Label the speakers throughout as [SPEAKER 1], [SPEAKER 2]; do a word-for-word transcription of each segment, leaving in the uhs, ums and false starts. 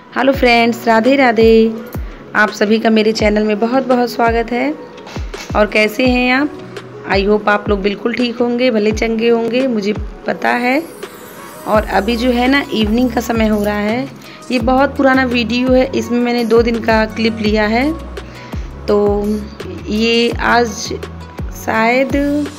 [SPEAKER 1] Hello friends, Radhe Radhe. आप सभी का मेरे चैनल में बहुत बहुत स्वागत है। और कैसे हैं आप? आई होप आप लोग बिल्कुल ठीक होंगे, भले चंगे होंगे, मुझे पता है। और अभी जो है ना इवनिंग का समय हो रहा है। ये बहुत पुराना वीडियो है, इसमें मैंने दो दिन का क्लिप लिया है। तो ये आज शायद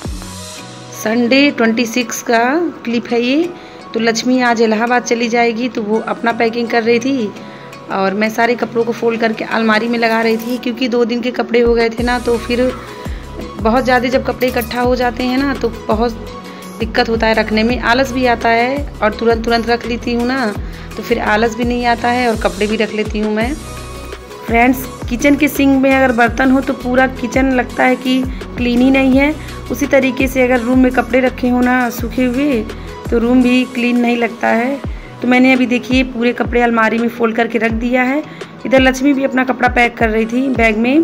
[SPEAKER 1] संडे छब्बीस का क्लिप है ये। तो लक्ष्मी आज इलाहाबाद चली जाएगी, तो वो अपना पैकिंग कर रही थी और मैं सारे कपड़ों को फोल्ड करके अलमारी में लगा रही थी, क्योंकि दो दिन के कपड़े हो गए थे ना। तो फिर बहुत ज़्यादा जब कपड़े इकट्ठा हो जाते हैं ना तो बहुत दिक्कत होता है रखने में, आलस भी आता है। और तुरंत तुरंत रख लेती हूँ ना तो फिर आलस भी नहीं आता है और कपड़े भी रख लेती हूँ मैं। फ्रेंड्स, किचन के सिंक में अगर बर्तन हो तो पूरा किचन लगता है कि क्लीन ही नहीं है। उसी तरीके से अगर रूम में कपड़े रखे हो ना सूखे हुए तो रूम भी क्लीन नहीं लगता है। तो मैंने अभी देखिए पूरे कपड़े अलमारी में फोल्ड करके रख दिया है। इधर लक्ष्मी भी अपना कपड़ा पैक कर रही थी बैग में।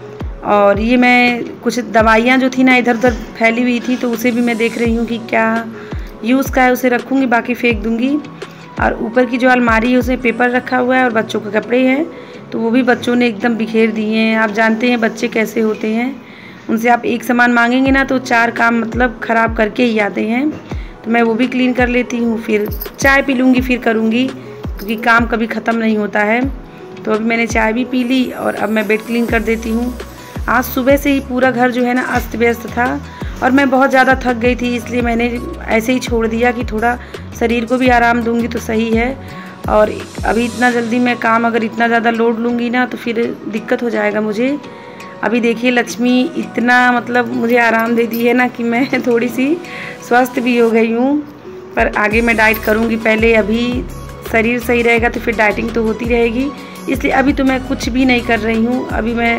[SPEAKER 1] और ये मैं कुछ दवाइयाँ जो थी ना इधर उधर फैली हुई थी, तो उसे भी मैं देख रही हूँ कि क्या यूज़ का है, उसे रखूँगी, बाकी फेंक दूँगी। और ऊपर की जो अलमारी है उसमें पेपर रखा हुआ है और बच्चों के कपड़े हैं, तो वो भी बच्चों ने एकदम बिखेर दिए हैं। आप जानते हैं बच्चे कैसे होते हैं, उनसे आप एक सामान मांगेंगे ना तो चार काम मतलब ख़राब करके ही आते हैं। तो मैं वो भी क्लीन कर लेती हूँ, फिर चाय पी लूँगी, फिर करूँगी, क्योंकि काम कभी ख़त्म नहीं होता है। तो अभी मैंने चाय भी पी ली और अब मैं बेड क्लीन कर देती हूँ। आज सुबह से ही पूरा घर जो है ना अस्त व्यस्त था और मैं बहुत ज़्यादा थक गई थी, इसलिए मैंने ऐसे ही छोड़ दिया कि थोड़ा शरीर को भी आराम दूँगी तो सही है। और अभी इतना जल्दी मैं काम अगर इतना ज़्यादा लोड लूँगी ना तो फिर दिक्कत हो जाएगा मुझे। अभी देखिए लक्ष्मी इतना मतलब मुझे आराम दे दी है ना कि मैं थोड़ी सी स्वस्थ भी हो गई हूँ। पर आगे मैं डाइट करूँगी, पहले अभी शरीर सही रहेगा तो फिर डाइटिंग तो होती रहेगी। इसलिए अभी तो मैं कुछ भी नहीं कर रही हूँ, अभी मैं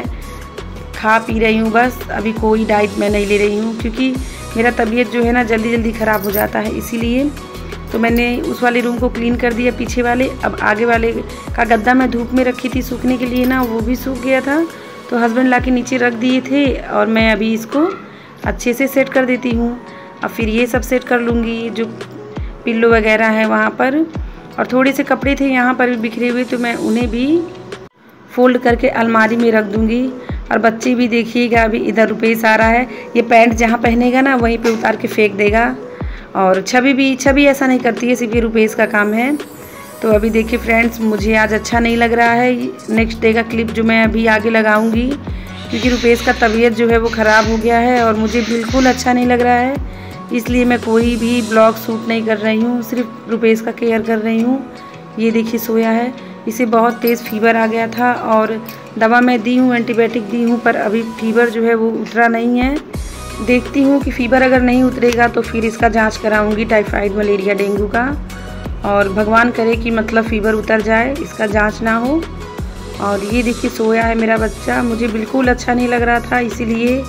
[SPEAKER 1] खा पी रही हूँ बस। अभी कोई डाइट मैं नहीं ले रही हूँ, क्योंकि मेरा तबीयत जो है ना जल्दी जल्दी ख़राब हो जाता है, इसीलिए। तो मैंने उस वाले रूम को क्लीन कर दिया पीछे वाले। अब आगे वाले का गद्दा मैं धूप में रखी थी सूखने के लिए ना, वो भी सूख गया था, तो हस्बैंड ला के नीचे रख दिए थे। और मैं अभी इसको अच्छे से सेट कर देती हूँ। अब फिर ये सब सेट कर लूँगी, जो पिल्लो वगैरह है वहाँ पर। और थोड़े से कपड़े थे यहाँ पर भी बिखरे हुए, तो मैं उन्हें भी फोल्ड करके अलमारी में रख दूँगी। और बच्चे भी देखिएगा, अभी इधर रुपेश आ रहा है, ये पैंट जहाँ पहनेगा ना वहीं पे उतार के फेंक देगा। और छवि भी छवि ऐसा नहीं करती है, सिर्फ ये रुपेश का काम है। तो अभी देखिए फ्रेंड्स, मुझे आज अच्छा नहीं लग रहा है। नेक्स्ट डे का क्लिप जो मैं अभी आगे लगाऊंगी, क्योंकि रुपेश का तबीयत जो है वो ख़राब हो गया है और मुझे बिल्कुल अच्छा नहीं लग रहा है, इसलिए मैं कोई भी ब्लॉग शूट नहीं कर रही हूँ, सिर्फ रुपेश का केयर कर रही हूँ। ये देखिए सोया है, इसे बहुत तेज़ फीवर आ गया था और दवा मैं दी हूँ, एंटीबायोटिक दी हूँ, पर अभी फीवर जो है वो उतरा नहीं है। देखती हूँ कि फ़ीवर अगर नहीं उतरेगा तो फिर इसका जांच कराऊंगी, टाइफाइड, मलेरिया, डेंगू का। और भगवान करे कि मतलब फ़ीवर उतर जाए, इसका जांच ना हो। और ये देखिए सोया है मेरा बच्चा, मुझे बिल्कुल अच्छा नहीं लग रहा था, इसीलिए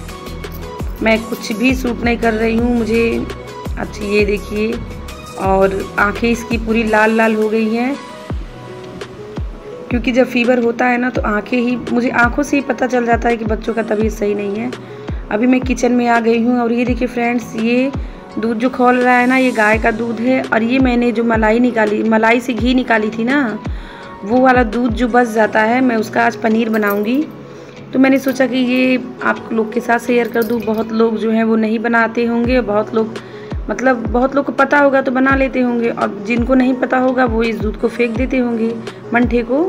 [SPEAKER 1] मैं कुछ भी शूट नहीं कर रही हूँ। मुझे अच्छा ये देखिए, और आँखें इसकी पूरी लाल लाल हो गई हैं, क्योंकि जब फीवर होता है ना तो आँखें ही, मुझे आँखों से ही पता चल जाता है कि बच्चों का तबीयत सही नहीं है। अभी मैं किचन में आ गई हूँ और ये देखिए फ्रेंड्स, ये दूध जो खौल रहा है ना ये गाय का दूध है। और ये मैंने जो मलाई निकाली, मलाई से घी निकाली थी ना, वो वाला दूध जो बच जाता है, मैं उसका आज पनीर बनाऊंगी। तो मैंने सोचा कि ये आप लोग के साथ शेयर कर दूँ। बहुत लोग जो हैं वो नहीं बनाते होंगे, बहुत लोग मतलब बहुत लोग को पता होगा तो बना लेते होंगे, और जिनको नहीं पता होगा वो इस दूध को फेंक देते होंगे, मंठे को।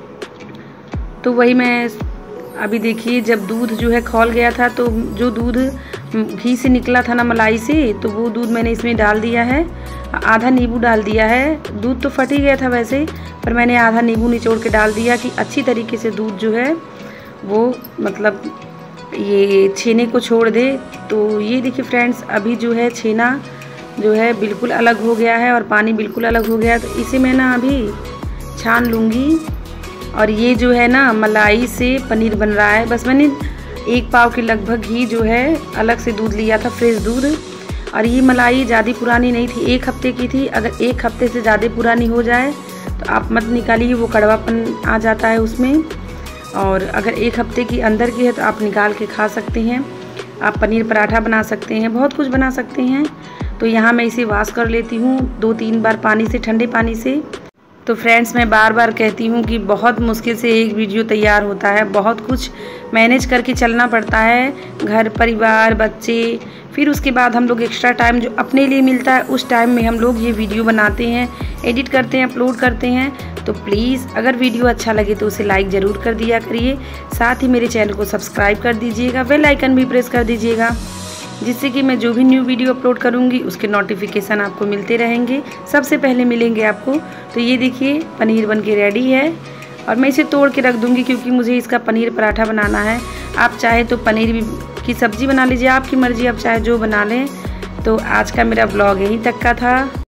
[SPEAKER 1] तो वही मैं अभी देखिए, जब दूध जो है खौल गया था तो जो दूध घी से निकला था ना मलाई से, तो वो दूध मैंने इसमें डाल दिया है, आधा नींबू डाल दिया है। दूध तो फट ही गया था वैसे, पर मैंने आधा नींबू निचोड़ के डाल दिया कि अच्छी तरीके से दूध जो है वो मतलब ये छेने को छोड़ दे। तो ये देखिए फ्रेंड्स, अभी जो है छेना जो है बिल्कुल अलग हो गया है और पानी बिल्कुल अलग हो गया है। तो इसे मैं ना अभी छान लूँगी। और ये जो है ना मलाई से पनीर बन रहा है। बस मैंने एक पाव के लगभग घी जो है अलग से दूध लिया था, फ्रेश दूध। और ये मलाई ज़्यादा पुरानी नहीं थी, एक हफ्ते की थी। अगर एक हफ्ते से ज़्यादा पुरानी हो जाए तो आप मत निकालिए, वो कड़वापन आ जाता है उसमें। और अगर एक हफ्ते की अंदर की है तो आप निकाल के खा सकते हैं। आप पनीर पराठा बना सकते हैं, बहुत कुछ बना सकते हैं। तो यहाँ मैं इसे वॉश कर लेती हूँ दो तीन बार पानी से, ठंडे पानी से। तो फ्रेंड्स मैं बार बार कहती हूँ कि बहुत मुश्किल से एक वीडियो तैयार होता है, बहुत कुछ मैनेज करके चलना पड़ता है, घर परिवार बच्चे, फिर उसके बाद हम लोग एक्स्ट्रा टाइम जो अपने लिए मिलता है उस टाइम में हम लोग ये वीडियो बनाते हैं, एडिट करते हैं, अपलोड करते हैं। तो प्लीज़ अगर वीडियो अच्छा लगे तो उसे लाइक ज़रूर कर दिया करिए, साथ ही मेरे चैनल को सब्सक्राइब कर दीजिएगा, बेल आइकन भी प्रेस कर दीजिएगा, जिससे कि मैं जो भी न्यू वीडियो अपलोड करूँगी उसके नोटिफिकेशन आपको मिलते रहेंगे, सबसे पहले मिलेंगे आपको। तो ये देखिए पनीर बन के रेडी है और मैं इसे तोड़ के रख दूँगी क्योंकि मुझे इसका पनीर पराठा बनाना है। आप चाहे तो पनीर भी की सब्ज़ी बना लीजिए, आपकी मर्ज़ी, आप चाहे जो बना लें। तो आज का मेरा ब्लॉग यहीं तक का था।